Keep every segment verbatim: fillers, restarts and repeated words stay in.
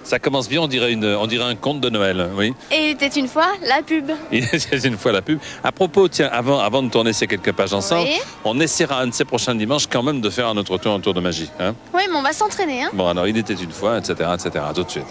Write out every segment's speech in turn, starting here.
Ça commence bien, on dirait, une, on dirait un conte de Noël, oui. Et il était une fois la pub. Il était une fois la pub. À propos, tiens, avant, avant de tourner ces quelques pages ensemble, Oui. on essaiera un de ces prochains dimanches quand même de faire un autre tour, un tour de magie. Hein. Oui, mais on va s'entraîner. Hein. Bon, alors, il était une fois, et cetera, et cetera. Tout de suite.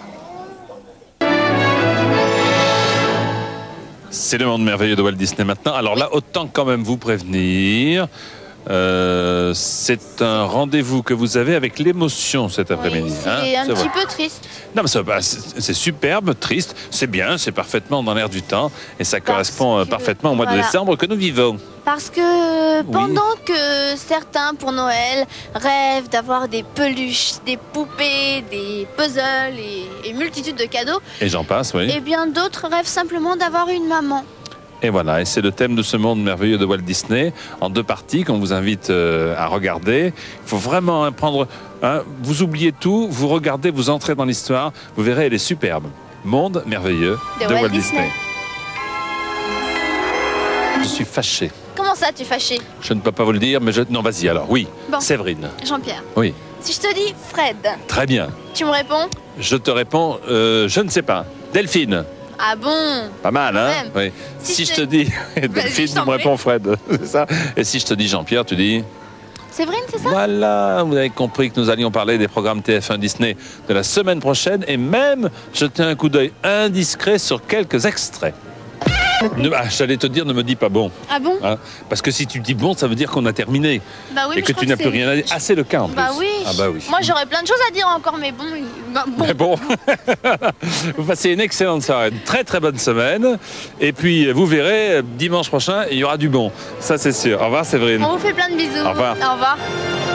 C'est le monde merveilleux de Walt Disney maintenant. Alors là, autant quand même vous prévenir. Euh, c'est un rendez-vous que vous avez avec l'émotion cet après-midi. Oui, c'est hein, un c'est petit vrai. peu triste. Non, mais ça, bah, c'est c'est superbe, triste, c'est bien, c'est parfaitement dans l'air du temps et ça Parce correspond euh, que, parfaitement au mois de voilà. décembre que nous vivons. Parce que pendant que certains, pour Noël, rêvent d'avoir des peluches, des poupées, des puzzles et, et multitudes de cadeaux, Et j'en passe, oui. eh bien d'autres rêvent simplement d'avoir une maman. Et voilà, et c'est le thème de ce monde merveilleux de Walt Disney, en deux parties qu'on vous invite euh, à regarder. Il faut vraiment hein, prendre... Hein, vous oubliez tout, vous regardez, vous entrez dans l'histoire, vous verrez, elle est superbe. Monde merveilleux de, De Walt, Walt Disney. Disney. Je suis fâché. Comment ça, tu es fâché? Je ne peux pas vous le dire, mais je... Non, vas-y alors, oui. Bon. Séverine. Jean-Pierre, Oui, si je te dis Fred, très bien. tu me réponds? Je te réponds, euh, je ne sais pas. Delphine. Ah bon? Pas mal, hein? Même. Oui. Si Si, je je te te- dis Vas-y, Delphine, je tu t'en me prie. réponds Fred, c'est ça? Et si je te dis Jean-Pierre, tu dis... Séverine, c'est ça? Voilà, vous avez compris que nous allions parler des programmes T F un Disney de la semaine prochaine et même jeter un coup d'œil indiscret sur quelques extraits. Ne, ah, j'allais te dire, ne me dis pas bon. Ah bon? Hein, parce que si tu dis bon, ça veut dire qu'on a terminé. Bah oui, et mais que je tu crois n'as que plus c'est- rien à dire. Ah, c'est le cas en Bah plus. oui. Ah bah oui. Moi, j'aurais plein de choses à dire encore, mais bon. bah, bon. Mais bon, vous passez une excellente soirée, une très très bonne semaine. Et puis, vous verrez, dimanche prochain, il y aura du bon. Ça, c'est sûr. Au revoir, Séverine. On vous fait plein de bisous. Au revoir. Au revoir.